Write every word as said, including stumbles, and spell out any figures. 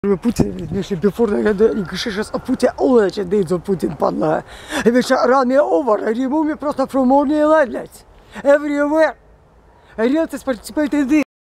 Putin, myślę, before I krzyżasz a Putin olecie dejdzo Putin padla. I wiesz, ramy over, remove me просто from morning light everywhere. I real to participate in this.